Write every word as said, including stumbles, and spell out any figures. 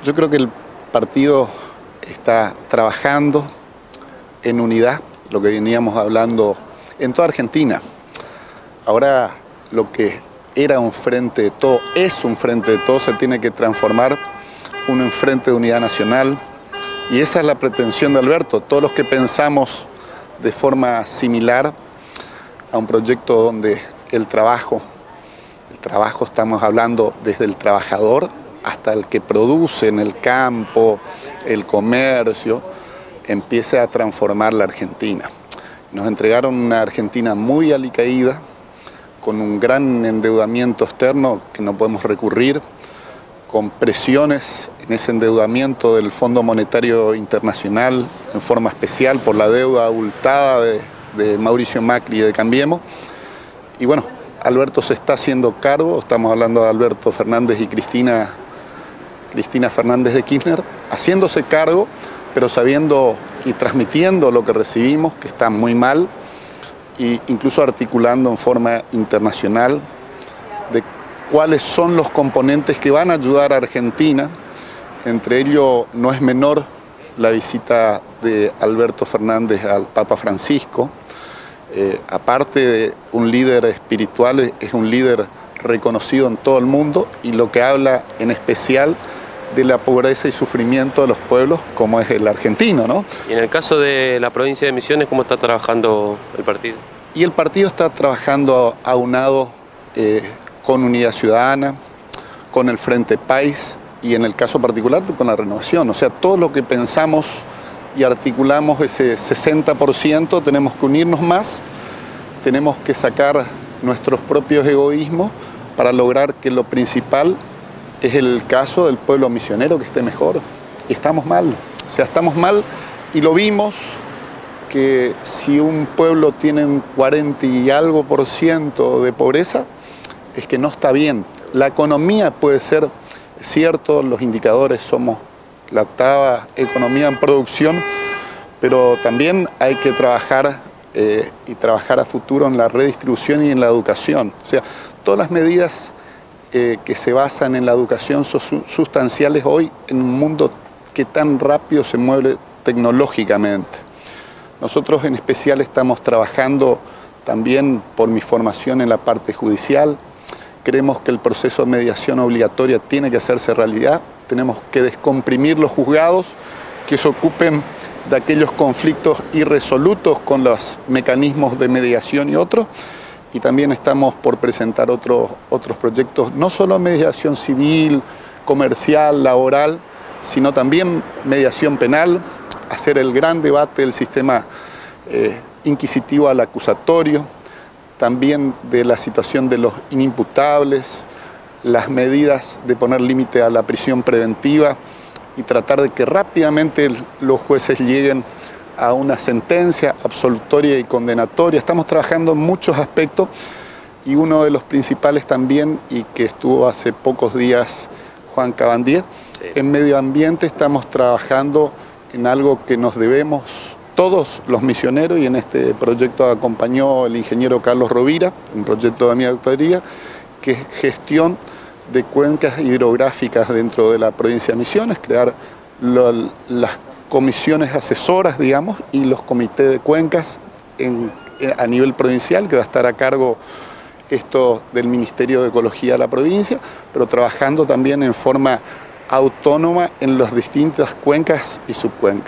Yo creo que el partido está trabajando en unidad, lo que veníamos hablando en toda Argentina. Ahora lo que era un frente de todo, es un frente de todo, se tiene que transformar uno en frente de unidad nacional. Y esa es la pretensión de Alberto. Todos los que pensamos de forma similar a un proyecto donde el trabajo, el trabajo estamos hablando desde el trabajador hasta el que produce en el campo, el comercio, empiece a transformar la Argentina. Nos entregaron una Argentina muy alicaída, con un gran endeudamiento externo que no podemos recurrir, con presiones en ese endeudamiento del Fondo Monetario Internacional, en forma especial por la deuda abultada de, de Mauricio Macri y de Cambiemos. Y bueno, Alberto se está haciendo cargo, estamos hablando de Alberto Fernández y Cristina, Cristina Fernández de Kirchner, haciéndose cargo, pero sabiendo y transmitiendo lo que recibimos, que está muy mal, e incluso articulando en forma internacional de cuáles son los componentes que van a ayudar a Argentina. Entre ellos no es menor la visita de Alberto Fernández al Papa Francisco. Eh, aparte de un líder espiritual, es un líder reconocido en todo el mundo y lo que habla en especial de la pobreza y sufrimiento de los pueblos como es el argentino, ¿no? Y en el caso de la provincia de Misiones, ¿cómo está trabajando el partido? Y el partido está trabajando aunado eh, con Unidad Ciudadana, con el Frente País y en el caso particular con la Renovación. O sea, todo lo que pensamos y articulamos ese sesenta por ciento, tenemos que unirnos más, tenemos que sacar nuestros propios egoísmos para lograr que lo principal es el caso del pueblo misionero que esté mejor. Y estamos mal, o sea, estamos mal y lo vimos que si un pueblo tiene un cuarenta y algo por ciento de pobreza, es que no está bien. La economía puede ser cierto, los indicadores somos la octava economía en producción, pero también hay que trabajar eh, y trabajar a futuro en la redistribución y en la educación. O sea, todas las medidas eh, que se basan en la educación son sustanciales hoy en un mundo que tan rápido se mueve tecnológicamente. Nosotros en especial estamos trabajando también por mi formación en la parte judicial. Creemos que el proceso de mediación obligatoria tiene que hacerse realidad. Tenemos que descomprimir los juzgados que se ocupen de aquellos conflictos irresolutos con los mecanismos de mediación y otros. Y también estamos por presentar otros, otros proyectos, no solo mediación civil, comercial, laboral, sino también mediación penal, hacer el gran debate del sistema eh, inquisitivo al acusatorio, también de la situación de los inimputables, las medidas de poner límite a la prisión preventiva y tratar de que rápidamente los jueces lleguen a una sentencia absolutoria y condenatoria. Estamos trabajando en muchos aspectos y uno de los principales también, y que estuvo hace pocos días Juan Cabandier, sí. En medio ambiente estamos trabajando en algo que nos debemos todos los misioneros, y en este proyecto acompañó el ingeniero Carlos Rovira, un proyecto de mi autoría, que es gestión de cuencas hidrográficas dentro de la provincia de Misiones, crear lo, las comisiones asesoras, digamos, y los comités de cuencas en, a nivel provincial, que va a estar a cargo esto del Ministerio de Ecología de la provincia, pero trabajando también en forma autónoma en las distintas cuencas y subcuencas.